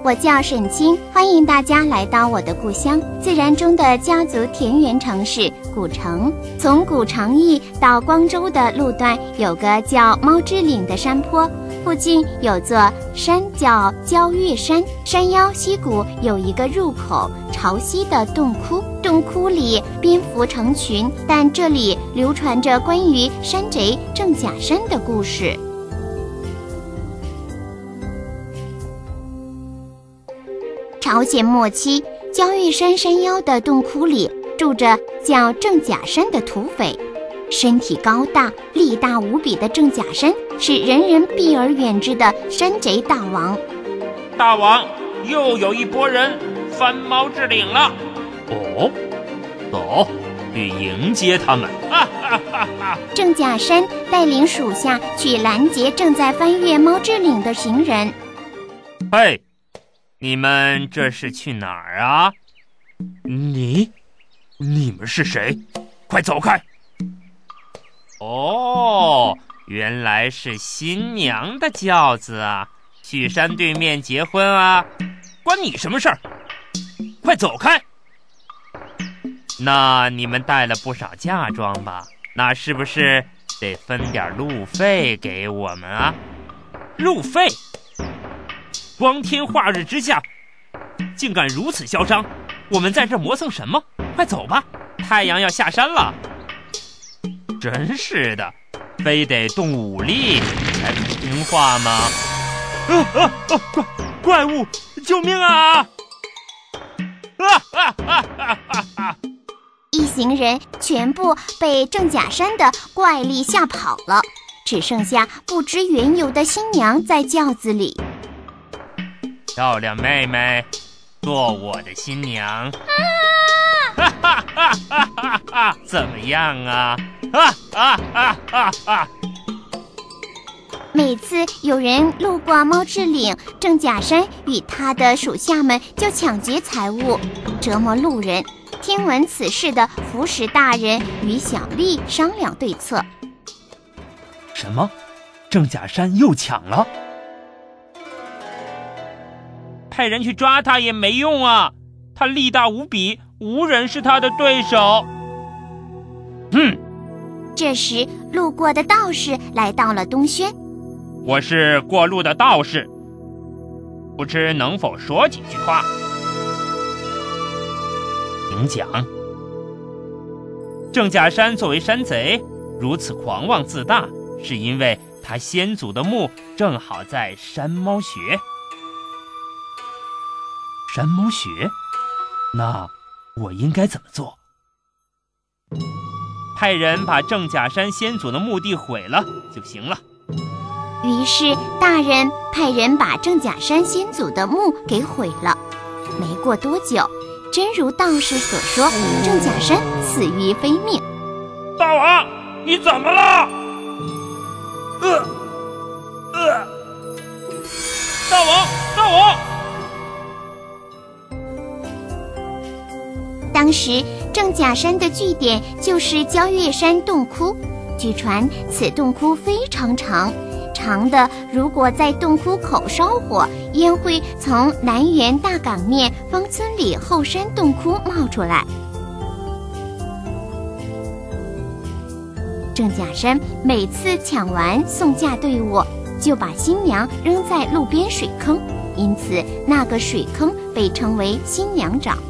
我叫沈清，欢迎大家来到我的故乡，自然中的家族田园城市古城。从古城驿到光州的路段有个叫猫之岭的山坡，附近有座山叫焦岳山，山腰溪谷有一个入口朝西的洞窟，洞窟里蝙蝠成群，但这里流传着关于山贼郑甲山的故事。朝鲜末期，焦岳山山腰的洞窟里住着叫郑甲山的土匪，身体高大力大无比的郑甲山是人人避而远之的山贼大王。 大王，又有一拨人翻猫之岭了。 哦，走，去迎接他们。 郑甲山带领属下去拦截正在翻越猫之岭的行人。 嘿，你们这是去哪儿啊？ 你们是谁？ 快走开！哦，原来是新娘的轿子啊，去山对面结婚啊，关你什么事儿？快走开！那你们带了不少嫁妆吧？那是不是得分点路费给我们啊？路费？光天化日之下，竟敢如此嚣张！我们在这磨蹭什么？快走吧，太阳要下山了。真是的，非得动武力才肯听话吗？怪物，救命啊！ 一行人全部被郑甲山的怪力吓跑了，只剩下不知缘由的新娘在轿子里。 漂亮妹妹，做我的新娘。怎么样啊？每次有人路过猫之岭，郑甲山与他的属下们就抢劫财物，折磨路人。听闻此事的服食大人与小丽商量对策。 什么？郑甲山又抢了？ 派人去抓他也没用啊，他力大无比，无人是他的对手。 这时路过的道士来到了东轩。 我是过路的道士，不知能否说几句话？ 请讲。 郑甲山作为山贼如此狂妄自大，是因为他先祖的墓正好在山猫穴。 山猫穴？那我应该怎么做？ 派人把郑甲山先祖的墓地毁了就行了。 于是大人派人把郑甲山先祖的墓给毁了。没过多久，真如道士所说，郑甲山死于非命。 大王，你怎么了？大王！ 当时郑甲山的据点就是焦岳山洞窟，据传此洞窟非常长的，如果在洞窟口烧火，烟会从南园大港面方村里后山洞窟冒出来。郑甲山每次抢完送嫁队伍，就把新娘扔在路边水坑，因此那个水坑被称为新娘沼。